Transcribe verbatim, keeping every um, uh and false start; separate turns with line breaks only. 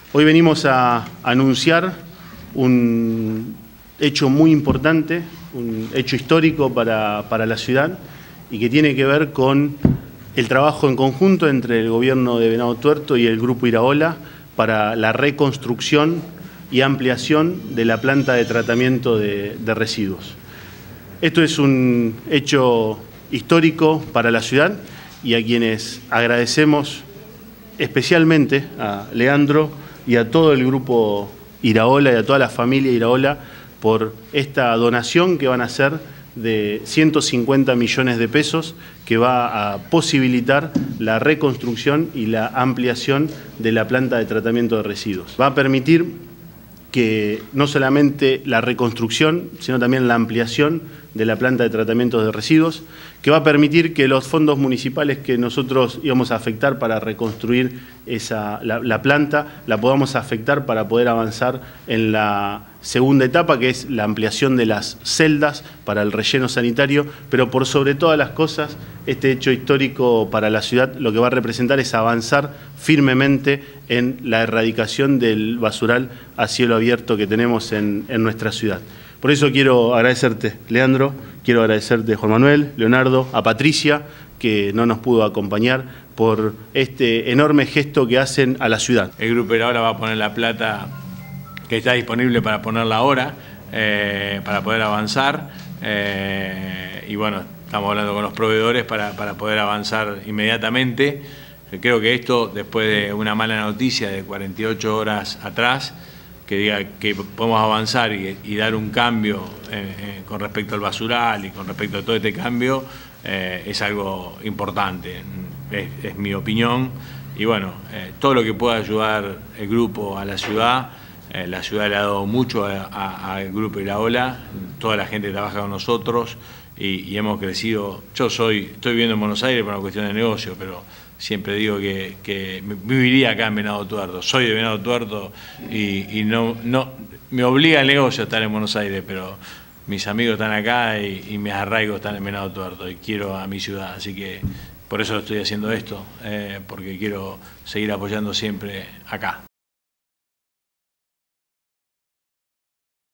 Hoy venimos a anunciar un hecho muy importante, un hecho histórico para, para la ciudad y que tiene que ver con el trabajo en conjunto entre el gobierno de Venado Tuerto y el Grupo Iraola para la reconstrucción y ampliación de la planta de tratamiento de, de residuos. Esto es un hecho histórico para la ciudad y a quienes agradecemos especialmente a Leandro y a todo el Grupo Iraola y a toda la familia Iraola por esta donación que van a hacer de ciento cincuenta millones de pesos que va a posibilitar la reconstrucción y la ampliación de la planta de tratamiento de residuos. Va a permitir que no solamente la reconstrucción, sino también la ampliación de la planta de tratamiento de residuos, que va a permitir que los fondos municipales que nosotros íbamos a afectar para reconstruir esa, la, la planta, la podamos afectar para poder avanzar en la segunda etapa, que es la ampliación de las celdas para el relleno sanitario, pero por sobre todas las cosas, este hecho histórico para la ciudad lo que va a representar es avanzar firmemente en la erradicación del basural a cielo abierto que tenemos en, en nuestra ciudad. Por eso quiero agradecerte, Leandro, quiero agradecerte, Juan Manuel, Leonardo, a Patricia, que no nos pudo acompañar, por este enorme gesto que hacen a la ciudad.
El Grupo Iraola va a poner la plata que está disponible para ponerla ahora, eh, para poder avanzar, eh, y bueno, estamos hablando con los proveedores para, para poder avanzar inmediatamente. Creo que esto, después de una mala noticia de cuarenta y ocho horas atrás, que diga que podemos avanzar y, y dar un cambio eh, eh, con respecto al basural y con respecto a todo este cambio, eh, es algo importante, es, es mi opinión. Y bueno, eh, todo lo que pueda ayudar el grupo a la ciudad, eh, la ciudad le ha dado mucho al Grupo Iraola, toda la gente trabaja con nosotros y, y hemos crecido. Yo soy, estoy viviendo en Buenos Aires por una cuestión de negocio, pero siempre digo que, que viviría acá en Venado Tuerto. Soy de Venado Tuerto y, y no, no me obliga el negocio a estar en Buenos Aires, pero mis amigos están acá y, y mis arraigos están en Venado Tuerto y quiero a mi ciudad, así que por eso estoy haciendo esto, eh, porque quiero seguir apoyando siempre acá.